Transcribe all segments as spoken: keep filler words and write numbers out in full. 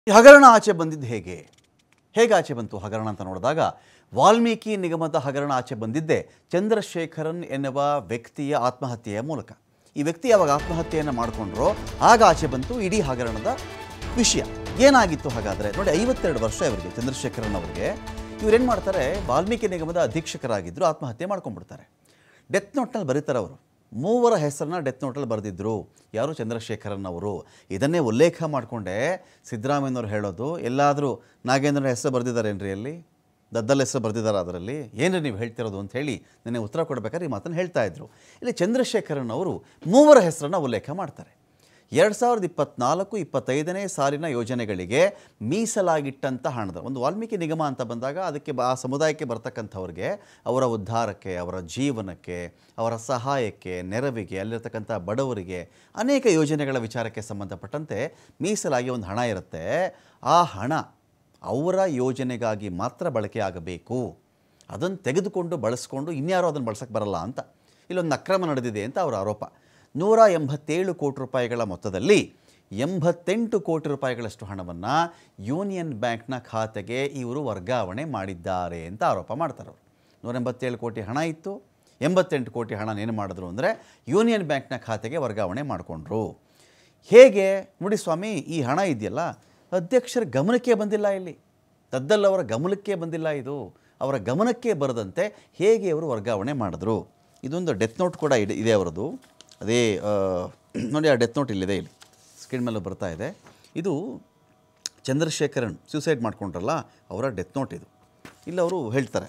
ಈ ಹಗರಣ ಆಚೆ ಬಂದಿದ್ದು ಹೇಗೆ ಹೇಗೆ ಆಚೆ ಬಂತು ಹಗರಣ ಅಂತ ನೋಡಿದಾಗ ವಾಲ್ಮೀಕಿ ನಿಗಮದ ಹಗರಣ ಆಚೆ ಬಂದಿದ್ದೆ ಚಂದ್ರಶೇಖರನ್ ಎನ್ನುವ ವ್ಯಕ್ತಿಯ ಆತ್ಮಹತ್ಯೆಯ ಮೂಲಕ. ಈ ವ್ಯಕ್ತಿ ಯಾವಾಗ ಆತ್ಮಹತ್ಯೆಯನ್ನು ಮಾಡಿಕೊಂಡ್ರೋ ಆಗ ಆಚೆ ಬಂತು ಇಡೀ ಹಗರಣದ ವಿಷಯ. ಏನಾಗಿತ್ತು ಹಾಗಾದರೆ ನೋಡಿ, ಐವತ್ತೆರಡು ವರ್ಷ ಇವರಿಗೆ, ಚಂದ್ರಶೇಖರನ್ ಅವರಿಗೆ. ಇವರೇನು ಮಾಡ್ತಾರೆ, ವಾಲ್ಮೀಕಿ ನಿಗಮದ ಅಧೀಕ್ಷಕರಾಗಿದ್ದರು, ಆತ್ಮಹತ್ಯೆ ಮಾಡ್ಕೊಂಡ್ಬಿಡ್ತಾರೆ. ಡೆತ್ ನೋಟ್ನಲ್ಲಿ ಬರೀತಾರೆ ಅವರು. ಮೂವರ ಹೆಸರನ್ನ ಡೆತ್ ನೋಟಲ್ಲಿ ಬರೆದಿದ್ದರು. ಯಾರು? ಚಂದ್ರಶೇಖರನ್ ಅವರು. ಇದನ್ನೇ ಉಲ್ಲೇಖ ಮಾಡಿಕೊಂಡೆ ಸಿದ್ದರಾಮಯ್ಯನವ್ರು ಹೇಳೋದು, ಎಲ್ಲಾದರೂ ನಾಗೇಂದ್ರನ ಹೆಸರು ಬರೆದಿದ್ದಾರೇನ್ರಿ ಅಲ್ಲಿ, ದದ್ದಲ್ ಹೆಸರು ಬರೆದಿದ್ದಾರೆ ಅದರಲ್ಲಿ, ಏನ್ರಿ ನೀವು ಹೇಳ್ತಿರೋದು ಅಂತ ಹೇಳಿ ನನಗೆ ಉತ್ತರ ಕೊಡಬೇಕಾದ್ರೆ ಈ ಮಾತನ್ನು ಹೇಳ್ತಾ ಇದ್ರು. ಇಲ್ಲಿ ಚಂದ್ರಶೇಖರನ್ ಅವರು ಮೂವರ ಹೆಸರನ್ನು ಉಲ್ಲೇಖ ಮಾಡ್ತಾರೆ. ಎರಡು ಸಾವಿರದ ಇಪ್ಪತ್ತ್ನಾಲ್ಕು ಇಪ್ಪತ್ತೈದನೇ ಸಾಲಿನ ಯೋಜನೆಗಳಿಗೆ ಮೀಸಲಾಗಿಟ್ಟಂಥ ಹಣದ ಒಂದು ವಾಲ್ಮೀಕಿ ನಿಗಮ ಅಂತ ಬಂದಾಗ ಅದಕ್ಕೆ ಆ ಸಮುದಾಯಕ್ಕೆ ಬರ್ತಕ್ಕಂಥವ್ರಿಗೆ ಅವರ ಉದ್ಧಾರಕ್ಕೆ, ಅವರ ಜೀವನಕ್ಕೆ, ಅವರ ಸಹಾಯಕ್ಕೆ, ನೆರವಿಗೆ, ಅಲ್ಲಿರ್ತಕ್ಕಂಥ ಬಡವರಿಗೆ ಅನೇಕ ಯೋಜನೆಗಳ ವಿಚಾರಕ್ಕೆ ಸಂಬಂಧಪಟ್ಟಂತೆ ಮೀಸಲಾಗಿ ಒಂದು ಹಣ ಇರುತ್ತೆ. ಆ ಹಣ ಅವರ ಯೋಜನೆಗಾಗಿ ಮಾತ್ರ ಬಳಕೆ ಆಗಬೇಕು. ಅದನ್ನು ತೆಗೆದುಕೊಂಡು ಬಳಸ್ಕೊಂಡು ಇನ್ಯಾರೋ ಅದನ್ನು ಬಳಸೋಕ್ಕೆ ಬರಲ್ಲ ಅಂತ ಇಲ್ಲೊಂದು ಅಕ್ರಮ ನಡೆದಿದೆ ಅಂತ ಅವರ ಆರೋಪ. ನೂರ ಎಂಬತ್ತೇಳು ಕೋಟಿ ರೂಪಾಯಿಗಳ ಮೊತ್ತದಲ್ಲಿ ಎಂಬತ್ತೆಂಟು ಕೋಟಿ ರೂಪಾಯಿಗಳಷ್ಟು ಹಣವನ್ನು ಯೂನಿಯನ್ ಬ್ಯಾಂಕ್ನ ಖಾತೆಗೆ ಇವರು ವರ್ಗಾವಣೆ ಮಾಡಿದ್ದಾರೆ ಅಂತ ಆರೋಪ ಮಾಡ್ತಾರೆ ಅವರು. ನೂರ ಎಂಬತ್ತೇಳು ಕೋಟಿ ಹಣ ಇತ್ತು, ಎಂಬತ್ತೆಂಟು ಕೋಟಿ ಹಣ ಏನು ಮಾಡಿದ್ರು ಅಂದರೆ ಯೂನಿಯನ್ ಬ್ಯಾಂಕ್ನ ಖಾತೆಗೆ ವರ್ಗಾವಣೆ ಮಾಡಿಕೊಂಡ್ರು. ಹೇಗೆ ನೋಡಿ ಸ್ವಾಮಿ, ಈ ಹಣ ಇದೆಯಲ್ಲ ಅಧ್ಯಕ್ಷರ ಗಮನಕ್ಕೆ ಬಂದಿಲ್ಲ, ಇಲ್ಲಿ ದದ್ದಲ್ ಅವರ ಗಮನಕ್ಕೆ ಬಂದಿಲ್ಲ, ಇದು ಅವರ ಗಮನಕ್ಕೆ ಬರದಂತೆ ಹೇಗೆ ಅವರು ವರ್ಗಾವಣೆ ಮಾಡಿದ್ರು. ಇದೊಂದು ಡೆತ್ ನೋಟ್ ಕೂಡ ಇದೆ ಇದೆ ಅವರದು. ಅದೇ ನೋಡಿ, ಆ ಡೆತ್ ನೋಟ್ ಇಲ್ಲಿದೆ, ಇಲ್ಲಿ ಸ್ಕ್ರೀನ್ ಮೇಲೆ ಬರ್ತಾ ಇದೆ. ಇದು ಚಂದ್ರಶೇಖರನ್ ಸೂಸೈಡ್ ಮಾಡ್ಕೊಂಡ್ರಲ್ಲ ಅವರ ಡೆತ್ ನೋಟ್ ಇದು. ಇಲ್ಲಿ ಅವರು ಹೇಳ್ತಾರೆ,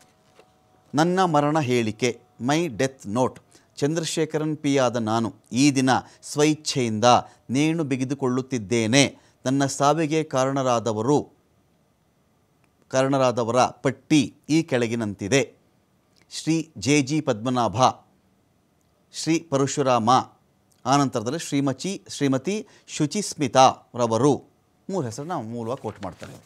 ನನ್ನ ಮರಣ ಹೇಳಿಕೆ, my death note. Chandrashekaran P ಆದ ನಾನು ಈ ದಿನ ಸ್ವಇಚ್ಛೆಯಿಂದ ನೇಣು ಬಿಗಿದುಕೊಳ್ಳುತ್ತಿದ್ದೇನೆ. ನನ್ನ ಸಾವಿಗೆ ಕಾರಣರಾದವರು ಕಾರಣರಾದವರ ಪಟ್ಟಿ ಈ ಕೆಳಗಿನಂತಿದೆ. ಶ್ರೀ ಜೆ ಜಿ ಪದ್ಮನಾಭ, ಶ್ರೀ ಪರಶುರಾಮ, ಆನಂತರದಲ್ಲಿ ಶ್ರೀಮತಿ ಶ್ರೀಮತಿ ಶುಚಿಸ್ಮಿತಾ ರವರು. ಮೂರು ಹೆಸರನ್ನ ಮೂಲವಾಗಿ ಕೋಟ್ ಮಾಡ್ತಾರೆ.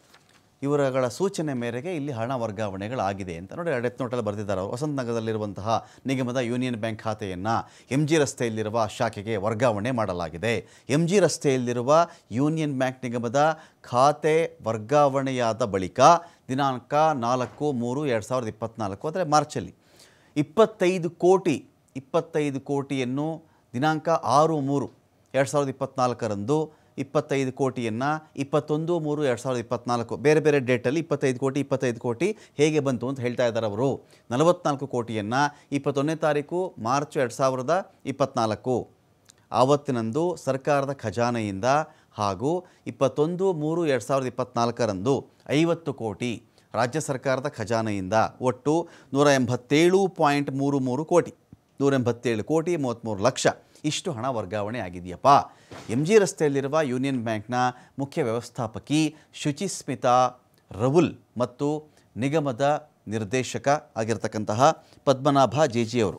ಇವರುಗಳ ಸೂಚನೆ ಮೇರೆಗೆ ಇಲ್ಲಿ ಹಣ ವರ್ಗಾವಣೆಗಳಾಗಿದೆ ಅಂತ ನೋಡಿ ಡೆತ್ ನೋಟಲ್ಲಿ ಬರೆದಿದ್ದಾರೆ ಅವರು. ವಸಂತ ನಗರದಲ್ಲಿರುವಂತಹ ನಿಗಮದ ಯೂನಿಯನ್ ಬ್ಯಾಂಕ್ ಖಾತೆಯನ್ನು ಎಂ ಜಿ ರಸ್ತೆಯಲ್ಲಿರುವ ಶಾಖೆಗೆ ವರ್ಗಾವಣೆ ಮಾಡಲಾಗಿದೆ. ಎಂ ಜಿ ರಸ್ತೆಯಲ್ಲಿರುವ ಯೂನಿಯನ್ ಬ್ಯಾಂಕ್ ನಿಗಮದ ಖಾತೆ ವರ್ಗಾವಣೆಯಾದ ಬಳಿಕ ದಿನಾಂಕ ನಾಲ್ಕು ಮೂರು ಎರಡು ಸಾವಿರದ ಇಪ್ಪತ್ತ್ನಾಲ್ಕು ಅಂದರೆ ಮಾರ್ಚಲ್ಲಿ ಇಪ್ಪತ್ತೈದು ಕೋಟಿ ಇಪ್ಪತ್ತೈದು ಕೋಟಿಯನ್ನು ದಿನಾಂಕ ಆರು ಮೂರು ಎರಡು ಸಾವಿರದ ಇಪ್ಪತ್ತ್ನಾಲ್ಕರಂದು ಇಪ್ಪತ್ತೈದು ಕೋಟಿಯನ್ನು ಇಪ್ಪತ್ತೊಂದು ಮೂರು ಎರಡು ಸಾವಿರದ ಇಪ್ಪತ್ತ್ನಾಲ್ಕು ಬೇರೆ ಬೇರೆ ಡೇಟಲ್ಲಿ ಇಪ್ಪತ್ತೈದು ಕೋಟಿ ಇಪ್ಪತ್ತೈದು ಕೋಟಿ ಹೇಗೆ ಬಂತು ಅಂತ ಹೇಳ್ತಾ ಇದ್ದಾರೆ ಅವರು. ನಲವತ್ನಾಲ್ಕು ಕೋಟಿಯನ್ನು ಇಪ್ಪತ್ತೊಂದನೇ ತಾರೀಕು ಮಾರ್ಚ್ ಎರಡು ಸಾವಿರದ ಇಪ್ಪತ್ತ್ನಾಲ್ಕು ಆವತ್ತಿನಂದು ಸರ್ಕಾರದ ಖಜಾನೆಯಿಂದ ಹಾಗೂ ಇಪ್ಪತ್ತೊಂದು ಮೂರು ಎರಡು ಸಾವಿರದ ಇಪ್ಪತ್ತ್ನಾಲ್ಕರಂದು ಐವತ್ತು ಕೋಟಿ ರಾಜ್ಯ ಸರ್ಕಾರದ ಖಜಾನೆಯಿಂದ ಒಟ್ಟು ನೂರ ಎಂಬತ್ತೇಳು ಪಾಯಿಂಟ್ ಮೂರು ಮೂರು ಕೋಟಿ ನೂರ ಎಂಬತ್ತೇಳು ಕೋಟಿ ಮೂವತ್ತ್ಮೂರು ಲಕ್ಷ ಇಷ್ಟು ಹಣ ವರ್ಗಾವಣೆ ಆಗಿದೆಯಪ್ಪ. ಎಂ ಜಿ ರಸ್ತೆಯಲ್ಲಿರುವ ಯೂನಿಯನ್ ಬ್ಯಾಂಕ್ನ ಮುಖ್ಯ ವ್ಯವಸ್ಥಾಪಕಿ ಶುಚಿಸ್ಮಿತಾ ರವುಲ್ ಮತ್ತು ನಿಗಮದ ನಿರ್ದೇಶಕ ಆಗಿರ್ತಕ್ಕಂತಹ ಪದ್ಮನಾಭ ಜೆ ಜಿ ಅವರು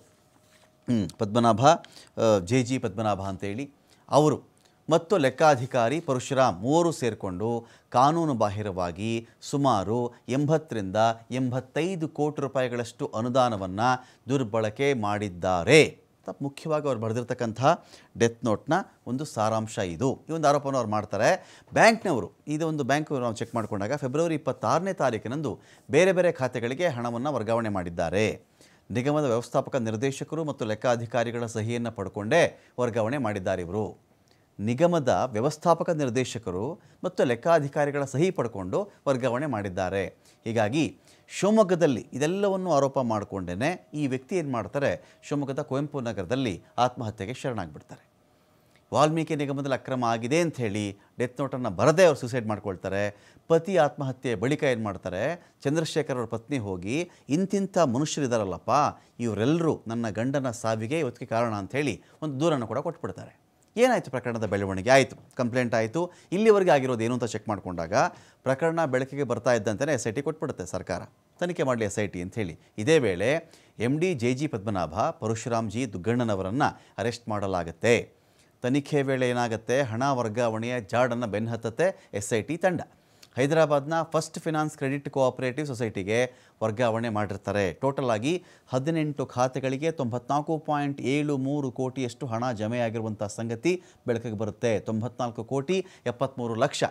ಪದ್ಮನಾಭ ಜೆ ಜಿ ಪದ್ಮನಾಭ ಅಂತೇಳಿ ಅವರು ಮತ್ತು ಲೆಕ್ಕಾಧಿಕಾರಿ ಪರಶುರಾಮ್ ಮೂವರು ಸೇರಿಕೊಂಡು ಕಾನೂನು ಬಾಹಿರವಾಗಿ ಸುಮಾರು ಎಂಬತ್ತರಿಂದ ಎಂಬತ್ತೈದು ಕೋಟಿ ರೂಪಾಯಿಗಳಷ್ಟು ಅನುದಾನವನ್ನು ದುರ್ಬಳಕೆ ಮಾಡಿದ್ದಾರೆ. ಮುಖ್ಯವಾಗಿ ಅವ್ರು ಬರೆದಿರ್ತಕ್ಕಂಥ ಡೆತ್ ನೋಟ್ನ ಒಂದು ಸಾರಾಂಶ ಇದು. ಈ ಒಂದು ಆರೋಪವನ್ನು ಅವ್ರು ಮಾಡ್ತಾರೆ. ಬ್ಯಾಂಕ್ನವರು ಇದು ಒಂದು ಬ್ಯಾಂಕ್ ನಾವು ಚೆಕ್ ಮಾಡಿಕೊಂಡಾಗ ಫೆಬ್ರವರಿ ಇಪ್ಪತ್ತಾರನೇ ತಾರೀಕಿನಂದು ಬೇರೆ ಬೇರೆ ಖಾತೆಗಳಿಗೆ ಹಣವನ್ನು ವರ್ಗಾವಣೆ ಮಾಡಿದ್ದಾರೆ. ನಿಗಮದ ವ್ಯವಸ್ಥಾಪಕ ನಿರ್ದೇಶಕರು ಮತ್ತು ಲೆಕ್ಕಾಧಿಕಾರಿಗಳ ಸಹಿಯನ್ನು ಪಡ್ಕೊಂಡೇ ವರ್ಗಾವಣೆ ಮಾಡಿದ್ದಾರೆ ಇವರು. ನಿಗಮದ ವ್ಯವಸ್ಥಾಪಕ ನಿರ್ದೇಶಕರು ಮತ್ತು ಲೆಕ್ಕಾಧಿಕಾರಿಗಳ ಸಹಿ ಪಡ್ಕೊಂಡು ವರ್ಗಾವಣೆ ಮಾಡಿದ್ದಾರೆ. ಹೀಗಾಗಿ ಶಿವಮೊಗ್ಗದಲ್ಲಿ ಇದೆಲ್ಲವನ್ನು ಆರೋಪ ಮಾಡಿಕೊಂಡೇ ಈ ವ್ಯಕ್ತಿ ಏನು ಮಾಡ್ತಾರೆ, ಶಿವಮೊಗ್ಗದ ಕುವೆಂಪು ನಗರದಲ್ಲಿ ಆತ್ಮಹತ್ಯೆಗೆ ಶರಣಾಗಿಬಿಡ್ತಾರೆ. ವಾಲ್ಮೀಕಿ ನಿಗಮದಲ್ಲಿ ಅಕ್ರಮ ಆಗಿದೆ ಅಂಥೇಳಿ ಡೆತ್ ನೋಟನ್ನು ಬರದೇ ಅವರು ಸೂಸೈಡ್ ಮಾಡ್ಕೊಳ್ತಾರೆ. ಪತಿ ಆತ್ಮಹತ್ಯೆ ಬಳಿಕ ಏನು ಮಾಡ್ತಾರೆ, ಚಂದ್ರಶೇಖರ್ ಅವ್ರ ಪತ್ನಿ ಹೋಗಿ ಇಂತಿಂಥ ಮನುಷ್ಯರಿದ್ದಾರಲ್ಲಪ್ಪ, ಇವರೆಲ್ಲರೂ ನನ್ನ ಗಂಡನ ಸಾವಿಗೆ ಇವತ್ತಿಗೆ ಕಾರಣ ಅಂಥೇಳಿ ಒಂದು ದೂರನ್ನು ಕೂಡ ಕೊಟ್ಬಿಡ್ತಾರೆ. ಏನಾಯಿತು, ಪ್ರಕರಣದ ಬೆಳವಣಿಗೆ ಆಯಿತು, ಕಂಪ್ಲೇಂಟ್ ಆಯಿತು. ಇಲ್ಲಿವರೆಗೆ ಆಗಿರೋದು ಏನು ಅಂತ ಚೆಕ್ ಮಾಡಿಕೊಂಡಾಗ ಪ್ರಕರಣ ಬೆಳಕಿಗೆ ಬರ್ತಾ ಇದ್ದಂತೆಯೇ ಎಸ್ ಐ ಟಿ ಕೊಟ್ಬಿಡುತ್ತೆ ಸರ್ಕಾರ, ತನಿಖೆ ಮಾಡಲಿ ಎಸ್ ಐ ಟಿ ಅಂಥೇಳಿ. ಇದೇ ವೇಳೆ M D J G Padmanabha, Parashuram G ದುಗ್ಗಣ್ಣನವರನ್ನು ಅರೆಸ್ಟ್ ಮಾಡಲಾಗುತ್ತೆ. ತನಿಖೆ ವೇಳೆ ಏನಾಗುತ್ತೆ, ಹಣ ವರ್ಗಾವಣೆಯ ಜಾಡನ್ನು ಬೆನ್ನಹತ್ತತ್ತೆ ಎಸ್ ಐ ಟಿ ತಂಡ. ಹೈದರಾಬಾದ್ನ ಫಸ್ಟ್ ಫಿನಾನ್ಸ್ ಕ್ರೆಡಿಟ್ ಕೋಆಪರೇಟಿವ್ ಸೊಸೈಟಿಗೆ ವರ್ಗಾವಣೆ ಮಾಡಿರ್ತಾರೆ. ಟೋಟಲ್ ಆಗಿ ಹದಿನೆಂಟು ಖಾತೆಗಳಿಗೆ ತೊಂಬತ್ನಾಲ್ಕು ಪಾಯಿಂಟ್ ಏಳು ಮೂರು ಕೋಟಿಯಷ್ಟು ಹಣ ಜಮೆಯಾಗಿರುವಂಥ ಸಂಗತಿ ಬೆಳಕಿಗೆ ಬರುತ್ತೆ. ತೊಂಬತ್ನಾಲ್ಕು ಕೋಟಿ ಎಪ್ಪತ್ತ್ಮೂರು ಲಕ್ಷ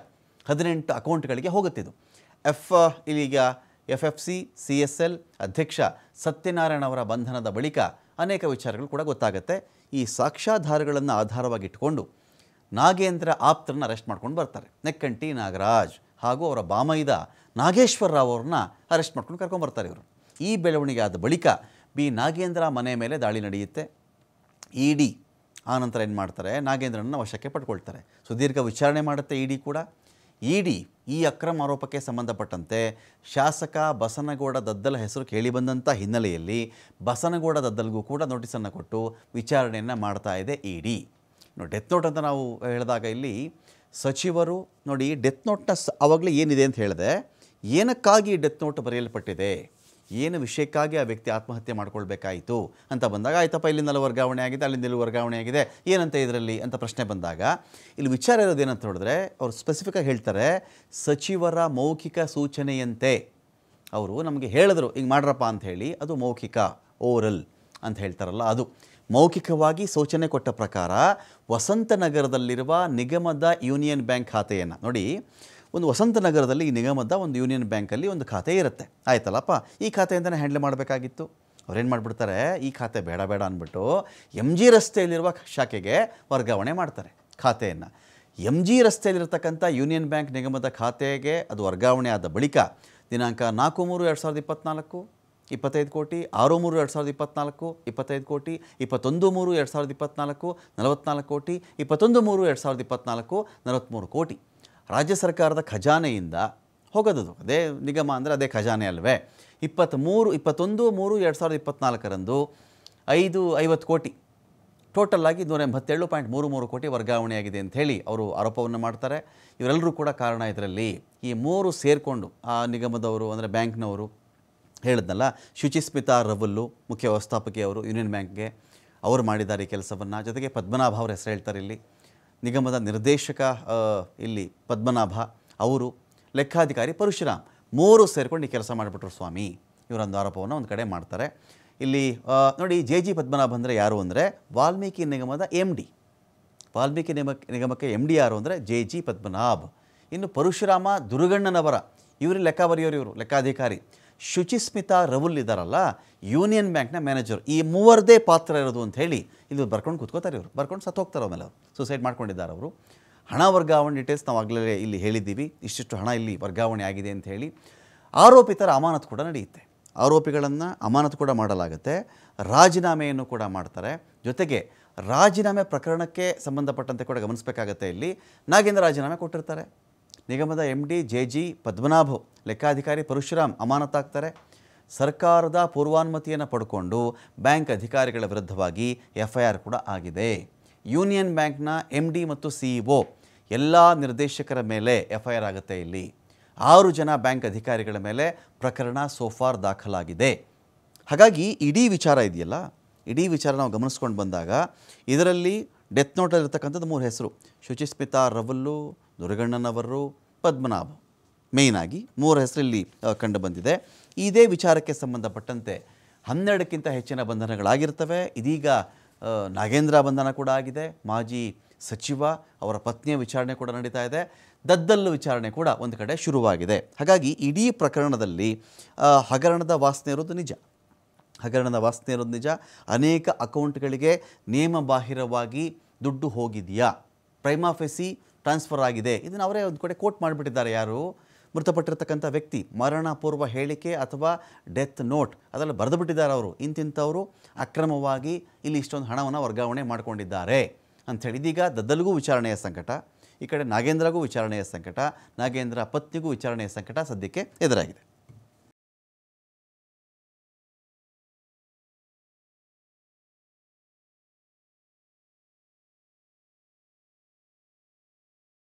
ಹದಿನೆಂಟು ಅಕೌಂಟ್ಗಳಿಗೆ ಹೋಗುತ್ತಿದ್ದು. ಎಫ್ ಇಲ್ಲಿಗ F F C C S L ಅಧ್ಯಕ್ಷ ಸತ್ಯನಾರಾಯಣ ಅವರ ಬಂಧನದ ಬಳಿಕ ಅನೇಕ ವಿಚಾರಗಳು ಕೂಡ ಗೊತ್ತಾಗುತ್ತೆ. ಈ ಸಾಕ್ಷ್ಯಾಧಾರಗಳನ್ನು ಆಧಾರವಾಗಿಟ್ಟುಕೊಂಡು ನಾಗೇಂದ್ರ ಆಪ್ತರನ್ನ ಅರೆಸ್ಟ್ ಮಾಡ್ಕೊಂಡು ಬರ್ತಾರೆ. ನೆಕ್ಕಂಟಿ ನಾಗರಾಜ್ ಹಾಗೂ ಅವರ ಬಾಮೈದ ನಾಗೇಶ್ವರ ರಾವ್ ಅವ್ರನ್ನ ಅರೆಸ್ಟ್ ಮಾಡ್ಕೊಂಡು ಕರ್ಕೊಂಡ್ಬರ್ತಾರೆ ಇವರು. ಈ ಬೆಳವಣಿಗೆ ಆದ ಬಳಿಕ ಬಿ ನಾಗೇಂದ್ರ ಮನೆ ಮೇಲೆ ದಾಳಿ ನಡೆಯುತ್ತೆ. ಇ ಡಿ ಆನಂತರ ಏನು ಮಾಡ್ತಾರೆ, ನಾಗೇಂದ್ರನ ವಶಕ್ಕೆ ಪಡ್ಕೊಳ್ತಾರೆ. ಸುದೀರ್ಘ ವಿಚಾರಣೆ ಮಾಡುತ್ತೆ ಇ ಡಿ ಕೂಡ. ಇ ಡಿ ಈ ಅಕ್ರಮ ಆರೋಪಕ್ಕೆ ಸಂಬಂಧಪಟ್ಟಂತೆ ಶಾಸಕ ಬಸನಗೌಡ ದದ್ದಲ ಹೆಸರು ಕೇಳಿಬಂದಂಥ ಹಿನ್ನೆಲೆಯಲ್ಲಿ ಬಸನಗೌಡ ದದ್ದಲ್ಗೂ ಕೂಡ ನೋಟಿಸನ್ನು ಕೊಟ್ಟು ವಿಚಾರಣೆಯನ್ನು ಮಾಡ್ತಾ ಇದೆ ಇ ಡಿ. ನೋಡಿ, ಡೆತ್ ನೋಟ್ ಅಂತ ನಾವು ಹೇಳಿದಾಗ ಇಲ್ಲಿ ಸಚಿವರು ನೋಡಿ ಡೆತ್ ನೋಟ್ನ ಸ ಆವಾಗಲೇ ಏನಿದೆ ಅಂತ ಹೇಳಿದೆ, ಏನಕ್ಕಾಗಿ ಡೆತ್ ನೋಟ್ ಬರೆಯಲ್ಪಟ್ಟಿದೆ, ಏನು ವಿಷಯಕ್ಕಾಗಿ ಆ ವ್ಯಕ್ತಿ ಆತ್ಮಹತ್ಯೆ ಮಾಡ್ಕೊಳ್ಬೇಕಾಯಿತು ಅಂತ ಬಂದಾಗ, ಆಯ್ತಪ್ಪ ಇಲ್ಲಿಂದೆಲ್ಲ ವರ್ಗಾವಣೆ ಆಗಿದೆ, ಅಲ್ಲಿಂದ ಇಲ್ಲಿ ವರ್ಗಾವಣೆ ಆಗಿದೆ, ಏನಂತ ಇದರಲ್ಲಿ ಅಂತ ಪ್ರಶ್ನೆ ಬಂದಾಗ ಇಲ್ಲಿ ವಿಚಾರ ಇರೋದೇನಂತ ಹೇಳಿದ್ರೆ ಅವರು ಸ್ಪೆಸಿಫಿಕ್ಕಾಗಿ ಹೇಳ್ತಾರೆ, ಸಚಿವರ ಮೌಖಿಕ ಸೂಚನೆಯಂತೆ ಅವರು ನಮಗೆ ಹೇಳಿದ್ರು ಹಿಂಗೆ ಮಾಡ್ರಪ್ಪ ಅಂತ ಹೇಳಿ, ಅದು ಮೌಖಿಕ ಓರಲ್ ಅಂತ ಹೇಳ್ತಾರಲ್ಲ, ಅದು ಮೌಖಿಕವಾಗಿ ಸೂಚನೆ ಕೊಟ್ಟ ಪ್ರಕಾರ ವಸಂತನಗರದಲ್ಲಿರುವ ನಿಗಮದ ಯೂನಿಯನ್ ಬ್ಯಾಂಕ್ ಖಾತೆಯನ್ನು ನೋಡಿ, ಒಂದು ವಸಂತನಗರದಲ್ಲಿ ಈ ನಿಗಮದ ಒಂದು ಯೂನಿಯನ್ ಬ್ಯಾಂಕಲ್ಲಿ ಒಂದು ಖಾತೆ ಇರುತ್ತೆ, ಆಯ್ತಲ್ಲಪ್ಪ, ಈ ಖಾತೆಯಿಂದನೇ ಹ್ಯಾಂಡಲ್ ಮಾಡಬೇಕಾಗಿತ್ತು. ಅವ್ರೇನು ಮಾಡಿಬಿಡ್ತಾರೆ, ಈ ಖಾತೆ ಬೇಡ ಬೇಡ ಅಂದ್ಬಿಟ್ಟು ಎಮ್ ಜಿ ರಸ್ತೆಯಲ್ಲಿರುವ ಶಾಖೆಗೆ ವರ್ಗಾವಣೆ ಮಾಡ್ತಾರೆ ಖಾತೆಯನ್ನು. ಎಮ್ ಜಿ ರಸ್ತೆಯಲ್ಲಿರ್ತಕ್ಕಂಥ ಯೂನಿಯನ್ ಬ್ಯಾಂಕ್ ನಿಗಮದ ಖಾತೆಗೆ ಅದು ವರ್ಗಾವಣೆ ಆದ ಬಳಿಕ ದಿನಾಂಕ ನಾಲ್ಕು ಮೂರು ಎರಡು ಸಾವಿರದ ಇಪ್ಪತ್ತ್ನಾಲ್ಕು ಇಪ್ಪತ್ತೈದು ಕೋಟಿ, ಆರು ಮೂರು ಎರಡು ಸಾವಿರದ ಇಪ್ಪತ್ತ್ನಾಲ್ಕು ಇಪ್ಪತ್ತೈದು ಕೋಟಿ, ಇಪ್ಪತ್ತೊಂದು ಮೂರು ಎರಡು ಸಾವಿರದ ಇಪ್ಪತ್ತ್ನಾಲ್ಕು ನಲವತ್ತ್ನಾಲ್ಕು ಕೋಟಿ, ಇಪ್ಪತ್ತೊಂದು ಮೂರು ಎರಡು ಸಾವಿರದ ಇಪ್ಪತ್ತ್ನಾಲ್ಕು ನಲವತ್ತ್ಮೂರು ಕೋಟಿ ರಾಜ್ಯ ಸರ್ಕಾರದ ಖಜಾನೆಯಿಂದ ಹೋಗೋದು. ಅದೇ ನಿಗಮ ಅಂದರೆ ಅದೇ ಖಜಾನೆ ಅಲ್ವೇ. ಇಪ್ಪತ್ತ್ಮೂರು ಇಪ್ಪತ್ತೊಂದು ಮೂರು ಎರಡು ಸಾವಿರದ ಇಪ್ಪತ್ತ್ನಾಲ್ಕರಂದು ಐದು ಐವತ್ತು ಕೋಟಿ ಟೋಟಲ್ಲಾಗಿ ನೂರ ಎಂಬತ್ತೇಳು ಪಾಯಿಂಟ್ ಮೂರು ಮೂರು ಕೋಟಿ ವರ್ಗಾವಣೆಯಾಗಿದೆ ಅಂತ ಹೇಳಿ ಅವರು ಆರೋಪವನ್ನು ಮಾಡ್ತಾರೆ. ಇವರೆಲ್ಲರೂ ಕೂಡ ಕಾರಣ ಇದರಲ್ಲಿ ಈ ಮೂರು ಸೇರಿಕೊಂಡು ಆ ನಿಗಮದವರು ಅಂದರೆ ಬ್ಯಾಂಕ್ನವರು ಹೇಳಿದ್ನಲ್ಲ, ಶುಚಿಸ್ಮಿತಾ ರವಲ್ಲು ಮುಖ್ಯ ವ್ಯವಸ್ಥಾಪಕಿಯವರು ಯೂನಿಯನ್ ಬ್ಯಾಂಕ್ಗೆ, ಅವರು ಮಾಡಿದ್ದಾರೆ ಈ ಕೆಲಸವನ್ನು. ಜೊತೆಗೆ ಪದ್ಮನಾಭ ಅವ್ರ ಹೆಸರು ಹೇಳ್ತಾರೆ ಇಲ್ಲಿ, ನಿಗಮದ ನಿರ್ದೇಶಕ ಇಲ್ಲಿ ಪದ್ಮನಾಭ ಅವರು, ಲೆಕ್ಕಾಧಿಕಾರಿ ಪರಶುರಾಮ್, ಮೂರು ಸೇರಿಕೊಂಡು ಈ ಕೆಲಸ ಮಾಡಿಬಿಟ್ರು ಸ್ವಾಮಿ, ಇವರೊಂದು ಆರೋಪವನ್ನು ಒಂದು ಕಡೆ ಮಾಡ್ತಾರೆ. ಇಲ್ಲಿ ನೋಡಿ, ಜೆ ಜಿ ಪದ್ಮನಾಭ ಅಂದರೆ ಯಾರು ಅಂದರೆ ವಾಲ್ಮೀಕಿ ನಿಗಮದ ಎಮ್ ಡಿ. ವಾಲ್ಮೀಕಿ ನಿಗಮಕ್ಕೆ ನಿಗಮಕ್ಕೆ ಎಮ್ ಡಿ ಯಾರು ಅಂದರೆ ಜೆ ಜಿ ಪದ್ಮನಾಭ್. ಇನ್ನು ಪರಶುರಾಮ ದುರ್ಗಣ್ಣನವರ ಇವರು ಲೆಕ್ಕ ಬರೆಯೋರು, ಇವರು ಲೆಕ್ಕಾಧಿಕಾರಿ. ಶುಚಿಸ್ಮಿತಾ ರವುಲ್ ಇದ್ದಾರಲ್ಲ ಯೂನಿಯನ್ ಬ್ಯಾಂಕ್ನ ಮ್ಯಾನೇಜರ್. ಈ ಮೂವರದೇ ಪಾತ್ರ ಇರೋದು ಅಂತ ಹೇಳಿ ಇಲ್ಲಿ ಬರ್ಕೊಂಡು ಕೂತ್ಕೋತಾರೆ ಇವರು, ಬರ್ಕೊಂಡು ಸತ್ತು ಹೋಗ್ತಾರೆ. ಆಮೇಲೆ ಅವರು ಸೂಸೈಡ್ ಮಾಡ್ಕೊಂಡಿದ್ದಾರೆ ಅವರು. ಹಣ ವರ್ಗಾವಣೆ ಡೀಟೇಲ್ಸ್ ನಾವು ಆಗಲೇ ಇಲ್ಲಿ ಹೇಳಿದ್ದೀವಿ, ಇಷ್ಟಿಷ್ಟು ಹಣ ಇಲ್ಲಿ ವರ್ಗಾವಣೆ ಆಗಿದೆ ಅಂತ ಹೇಳಿ. ಆರೋಪಿತರ ಅಮಾನತು ಕೂಡ ನಡೆಯುತ್ತೆ, ಆರೋಪಿಗಳನ್ನು ಅಮಾನತು ಕೂಡ ಮಾಡಲಾಗುತ್ತೆ, ರಾಜೀನಾಮೆಯನ್ನು ಕೂಡ ಮಾಡ್ತಾರೆ. ಜೊತೆಗೆ ರಾಜೀನಾಮೆ ಪ್ರಕರಣಕ್ಕೆ ಸಂಬಂಧಪಟ್ಟಂತೆ ಕೂಡ ಗಮನಿಸಬೇಕಾಗತ್ತೆ. ಇಲ್ಲಿ ನಾಗೇಂದ್ರ ರಾಜೀನಾಮೆ ಕೊಟ್ಟಿರ್ತಾರೆ, ನಿಗಮದ M D J G Padmanabh, ಲೆಕ್ಕಾಧಿಕಾರಿ ಪರಶುರಾಮ್ ಅಮಾನತಾಗ್ತಾರೆ. ಸರ್ಕಾರದ ಪೂರ್ವಾನುಮತಿಯನ್ನು ಪಡ್ಕೊಂಡು ಬ್ಯಾಂಕ್ ಅಧಿಕಾರಿಗಳ ವಿರುದ್ಧವಾಗಿ ಎಫ್ ಐ ಆರ್ ಕೂಡ ಆಗಿದೆ. ಯೂನಿಯನ್ ಬ್ಯಾಂಕ್ನ ಎಮ್ ಡಿ ಮತ್ತು ಸಿ ಇ ಒ ಎಲ್ಲ ನಿರ್ದೇಶಕರ ಮೇಲೆ ಎಫ್ ಐ ಆರ್ ಆಗುತ್ತೆ. ಇಲ್ಲಿ ಆರು ಜನ ಬ್ಯಾಂಕ್ ಅಧಿಕಾರಿಗಳ ಮೇಲೆ ಪ್ರಕರಣ ಸೋಫಾರ್ ದಾಖಲಾಗಿದೆ. ಹಾಗಾಗಿ ಇಡೀ ವಿಚಾರ ಇದೆಯಲ್ಲ, ಇಡೀ ವಿಚಾರ ನಾವು ಗಮನಿಸ್ಕೊಂಡು ಬಂದಾಗ ಇದರಲ್ಲಿ ಡೆತ್ ನೋಟಲ್ಲಿರ್ತಕ್ಕಂಥದ್ದು ಮೂರು ಹೆಸರು, ಶುಚಿಸ್ಮಿತಾ ರವಲ್ಲು, ದುರ್ಗಣ್ಣನವರು, ಪದ್ಮನಾಭ, ಮೇಯ್ನಾಗಿ ಮೂರು ಹೆಸರಲ್ಲಿ ಕಂಡು ಬಂದಿದೆ. ಇದೇ ವಿಚಾರಕ್ಕೆ ಸಂಬಂಧಪಟ್ಟಂತೆ ಹನ್ನೆರಡಕ್ಕಿಂತ ಹೆಚ್ಚಿನ ಬಂಧನಗಳಾಗಿರ್ತವೆ. ಇದೀಗ ನಾಗೇಂದ್ರ ಬಂಧನ ಕೂಡ ಆಗಿದೆ, ಮಾಜಿ ಸಚಿವ ಅವರ ಪತ್ನಿಯ ವಿಚಾರಣೆ ಕೂಡ ನಡೀತಾ ಇದೆ, ದದ್ದಲ್ಲು ವಿಚಾರಣೆ ಕೂಡ ಒಂದು ಕಡೆ ಶುರುವಾಗಿದೆ. ಹಾಗಾಗಿ ಇಡೀ ಪ್ರಕರಣದಲ್ಲಿ ಹಗರಣದ ವಾಸನೆ ಇರೋದು ನಿಜ, ಹಗರಣದ ವಾಸನೆ ಇರೋದು ನಿಜ. ಅನೇಕ ಅಕೌಂಟ್ಗಳಿಗೆ ನಿಯಮಬಾಹಿರವಾಗಿ ದುಡ್ಡು ಹೋಗಿದೆಯಾ, ಪ್ರೈಮಾಫೆಸಿ ಟ್ರಾನ್ಸ್ಫರ್ ಆಗಿದೆ, ಇದನ್ನು ಅವರೇ ಒಂದು ಕಡೆ ಕೋಟ್ ಮಾಡಿಬಿಟ್ಟಿದ್ದಾರೆ. ಯಾರು ಮೃತಪಟ್ಟಿರ್ತಕ್ಕಂಥ ವ್ಯಕ್ತಿ ಮರಣ ಪೂರ್ವ ಹೇಳಿಕೆ ಅಥವಾ ಡೆತ್ ನೋಟ್ ಅದೆಲ್ಲ ಬರೆದು ಬಿಟ್ಟಿದ್ದಾರೆ ಅವರು, ಇಂತಿಂಥವರು ಅಕ್ರಮವಾಗಿ ಇಲ್ಲಿ ಇಷ್ಟೊಂದು ಹಣವನ್ನು ವರ್ಗಾವಣೆ ಮಾಡಿಕೊಂಡಿದ್ದಾರೆ ಅಂಥೇಳಿ. ಇದೀಗ ದದ್ದಲ್ಗೂ ವಿಚಾರಣೆಯ ಸಂಕಟ, ಈ ಕಡೆ ನಾಗೇಂದ್ರಗೂ ವಿಚಾರಣೆಯ ಸಂಕಟ, ನಾಗೇಂದ್ರ ಪತ್ನಿಗೂ ವಿಚಾರಣೆಯ ಸಂಕಟ ಸದ್ಯಕ್ಕೆ ಎದುರಾಗಿದೆ.